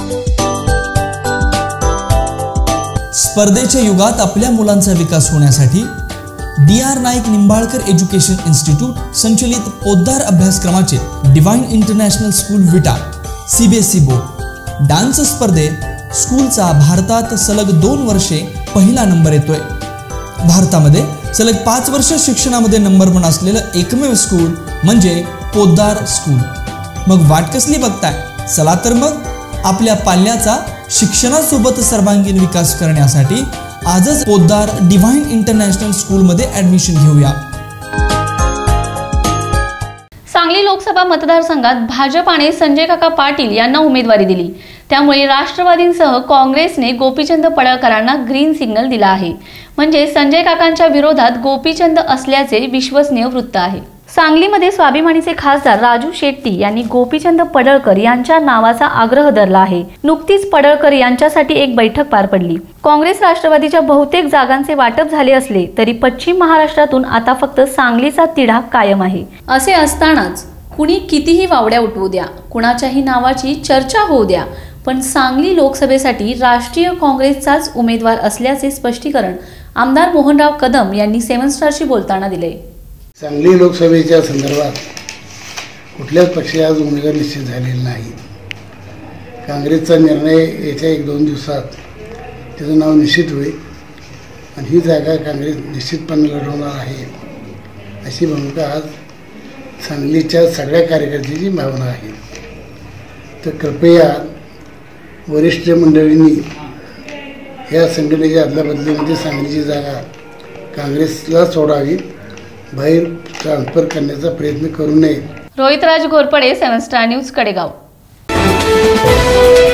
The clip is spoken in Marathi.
स्पर्धेच्या युगात आपल्या मुलांचा विकास होण्यासाठी DR Naik Nimbalkar education institute संचलित पोद्दार अभ्यासक्रमाचे divine international school Vita CBSE board dance स्पर्धेत स्कूलचा भारतात सलग 2 वर्षे पहिला नंबर येतोय। भारतामध्ये सलग 5 वर्ष शिक्षणामध्ये नंबर 1 असलेलं एकमेव स्कूल म्हणजे पोद्दार स्कूल। मग वाट कसली बघताय? चला तर मग आपल्या पाल्याचा शिक्षणासोबत सर्वांगीण विकास करण्यासाठी आजच पोद्दार डिवाइन इंटरनॅशनल स्कूल मध्ये ऍडमिशन घेऊया। सांगली लोकसभा मतदारसंघात भाजपाने संजय काका पाटील यांना उमेदवारी दिली, त्यामुळे राष्ट्रवादींसह काँग्रेसने गोपीचंद पडळकरांना ग्रीन सिग्नल दिला आहे। म्हणजे संजय काकांच्या विरोधात गोपीचंद असल्याचे विश्वसनीय वृत्त आहे। सांगलीमध्ये स्वाभिमानीचे खासदार राजू शेट्टी यांनी गोपीचंद पडळकर यांच्या नावाचा आग्रह धरला आहे। नुकतीच पडळकर यांच्यासाठी एक बैठक पार पडली। काँग्रेस राष्ट्रवादीच्या बहुतेक जागांचे वाटप झाले असले तरी पश्चिम महाराष्ट्रातून आता फक्त सांगलीचा तिढा कायम आहे। असे असतानाच कुणी कितीही वावड्या उठवू द्या, कुणाच्याही नावाची चर्चा होऊ द्या, पण सांगली लोकसभेसाठी राष्ट्रीय काँग्रेसचाच उमेदवार असल्याचे स्पष्टीकरण आमदार मोहनराव कदम यांनी 7 स्टारशी बोलताना दिले। सांगली लोकसभेच्या संदर्भात कुठल्याच पक्षाचे आज उमेदवार निश्चित झालेले नाही। काँग्रेसचा निर्णय येत्या 1-2 दिवसात त्याचं नाव निश्चित होईल आणि ही जागा काँग्रेस निश्चितपणे लढवणार आहे अशी भूमिका आज सांगलीच्या सगळ्या कार्यकर्त्यांची भावना आहे। तर कृपया वरिष्ठ मंडळींनी या संघटनेच्या अदलाबदलीमध्ये सांगलीची जागा काँग्रेसला सोडावी, बाहेर ट्रान्सफर करण्याचा प्रयत्न करू नये। Rohit Raj Ghorpade, 7 star news, Kadegaon.